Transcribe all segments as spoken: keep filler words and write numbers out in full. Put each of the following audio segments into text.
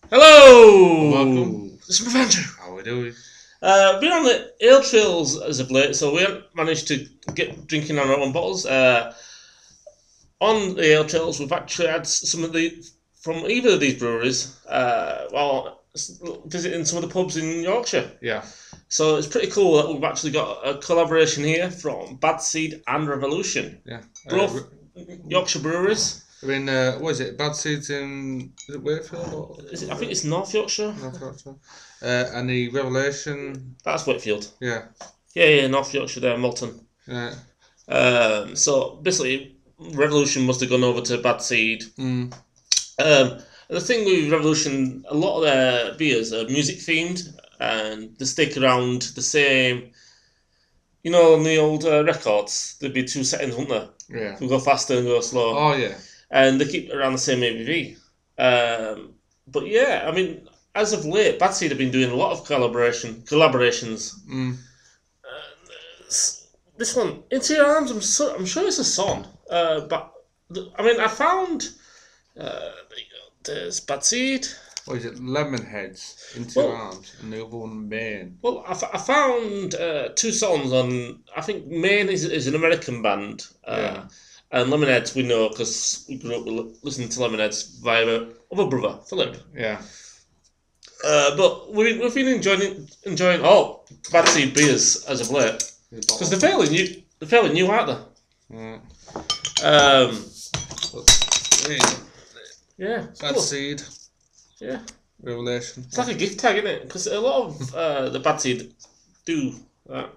Hello! Welcome. This is Andrew. How are we doing? Uh, been on the ale trails as of late, so we haven't managed to get drinking on our own bottles. Uh, on the ale trails, we've actually had some of the from either of these breweries. Uh, while visiting some of the pubs in Yorkshire. Yeah. So it's pretty cool that we've actually got a collaboration here from Bad Seed and Revolution. Yeah. Both uh, Yorkshire breweries. I mean, uh, what is it? Bad Seeds in is it Wakefield? Or Is it, I think it's North Yorkshire. North Yorkshire. Uh, and the Revelation. That's Wakefield. Yeah. Yeah, yeah, North Yorkshire there, Malton. Yeah. Um, so basically, Revolution must have gone over to Bad Seed. Mm. Um, and the thing with Revolution, a lot of their beers are music themed and they stick around the same. You know, on the old uh, records, there'd be two settings, wouldn't there? Yeah. We go faster and go slow. Oh yeah. And they keep around the same A B V. Um, but yeah, I mean, as of late, Bad Seed have been doing a lot of collaboration collaborations. Mm. Uh, this one, Into Your Arms, I'm so, I'm sure it's a song. Uh, but I mean, I found uh, there's Bad Seed. What is it? Lemonheads, Into Well- Your Arms, and the other one Maine. Well, I, f- I found uh, two songs on. I think Maine is, is an American band. Uh, Yeah. And Lemonheads we know because we grew up with listening to Lemonheads via our other brother, Philip. Yeah. Uh, but we, we've been enjoying enjoying all Bad Seed beers as of late because they're fairly new. They're fairly new, aren't they? Yeah. Um, Yeah. yeah, Bad cool. Seed, Yeah, Revelation. it's like a gift tag, isn't it? Because a lot of uh, the Bad Seed do that.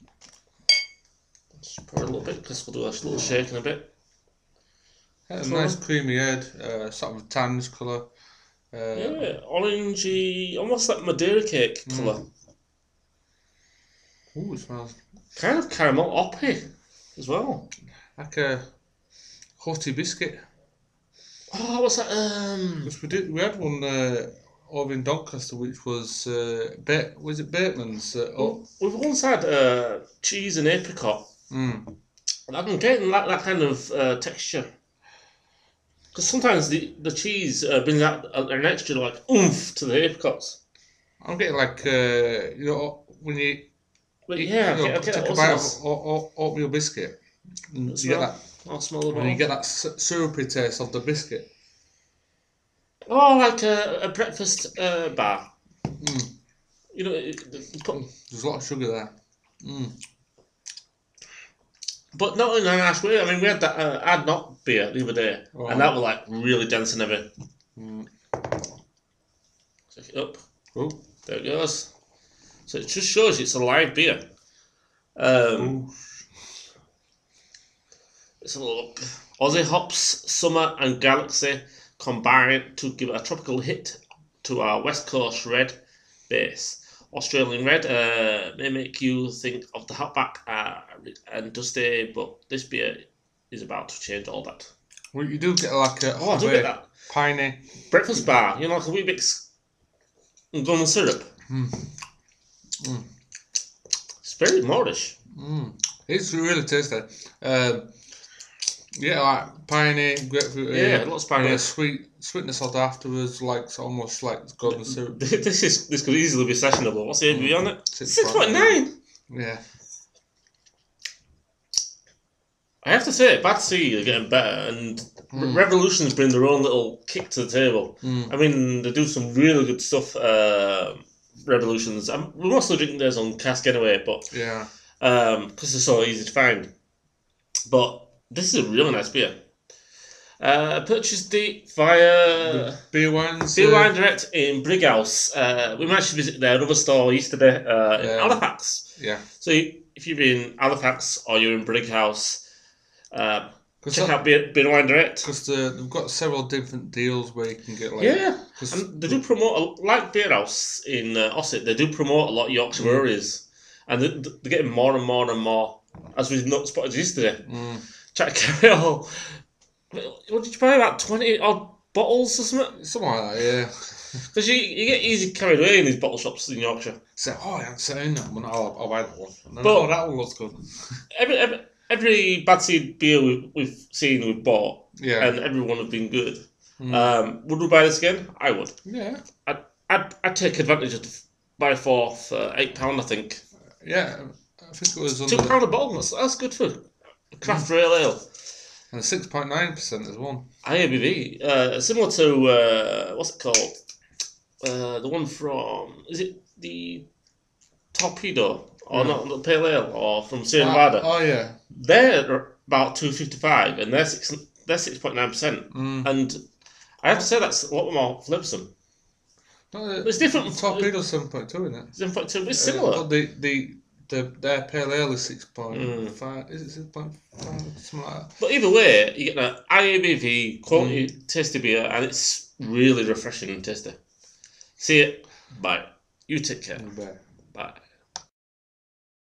Just pour a little bit because we'll do a little shake in a bit. Yeah, a nice creamy head, uh, sort of a tannish colour. Uh, Yeah, orangey, almost like Madeira cake Mm. colour. Ooh, it smells Kind of caramel hoppy as well. like a hotty biscuit. Oh, what's that? Um, Which we did. We had one uh, over in Doncaster, which was uh, ba- was it Bateman's? Uh, oh, we've once had uh, cheese and apricot. mm, And I'm getting that, that kind of uh, texture. Because sometimes the, the cheese uh, brings out an extra like oomph to the apricots. I'm getting like uh, you know when you, But you, yeah, you I know, get, I get take that a bite of also. o- o- oatmeal biscuit, and you Smell. get that I'll smell the when you bottle. get that s- syrupy taste of the biscuit. Oh, like a, a breakfast uh, bar. Mm. You know, it, it put, There's a lot of sugar there. Mm. but not in a nice way. I mean, we had that uh, Ad Not beer the other day, Oh. and that was like really dense and heavy. Mm. Check it up. Oh. There it goes. So it just shows you it's a live beer. Um, Ooh. Let's have a look. Aussie hops, summer and galaxy combine to give a tropical hit to our West Coast red base. Australian red uh, may make you think of the outback uh, and dusty, but this beer is about to change all that. Well, you do get like a Oh, I do very get that. piney. Breakfast bar, you know, like a wee mix and gum and syrup. Mm. Mm. It's very Moorish. Mm. It's really tasty. Um, yeah, like piney, grapefruit. Yeah, uh, lots of piney. bit of sweet sweetness on afterwards, like it's almost like golden syrup. This is this could easily be sessionable. What's the A B V on it? Six Six point nine. Yeah. I have to say, Bad Seed are getting better, and Mm. Revolutions bring their own little kick to the table. Mm. I mean, they do some really good stuff. Uh, Revolutions. I'm, we're mostly drinking theirs on cask anyway, but Yeah. um, because they're so easy to find. But this is a really nice beer. Uh, purchased it via Beer wines. Beer uh, Wine Direct in Brighouse. Uh, we managed to visit their other store yesterday uh, in Yeah. Halifax. Yeah. So if you're in Halifax or you're in Brighouse, uh, Because check out Beer, Beer Wine Direct. they've got several different deals where you can get like. Yeah, 'cause- and they do promote, a- like Beer House in uh, Ossett, they do promote a lot of Yorkshire Mm. breweries. And they, they're getting more and more and more, as we've not spotted yesterday. Mm. Try to carry all. What did you buy, about twenty odd bottles or something? Something like that, yeah. Because you, you get easy carried away in these bottle shops in Yorkshire. So, oh, I haven't seen that one. Oh, I'll buy that one. And then, But- oh, that one looks good. Every, every, every Bad Seed beer we, we've seen, we've bought, Yeah. and every one have been good. Mm. Um, would we buy this again? I would. Yeah. I'd, I'd, I'd take advantage of the buy four for eight pound. I think. Yeah, I think it was Two under pound a bottle. That's, that's good for a craft mm. real ale. And six point nine percent as well. High A B V, uh, similar to uh, what's it called? Uh, the one from is it the Torpedo or yeah. not the Pale Ale or from Sierra Nevada? Oh, oh yeah, they're about two fifty five and they're six they're six point nine percent. And I have to say that's a lot more flavoursome. No, uh, it's different. Torpedo's seven point two, isn't it? Seven point two. It's similar. Uh, well, the the the their Pale Ale is six point five. Mm. Is it six point five? Something like that. But either way, you get a high A B V, quality, mm. tasty beer, and it's really refreshing and tasty. See it. Bye. You take care. Bye. Bye.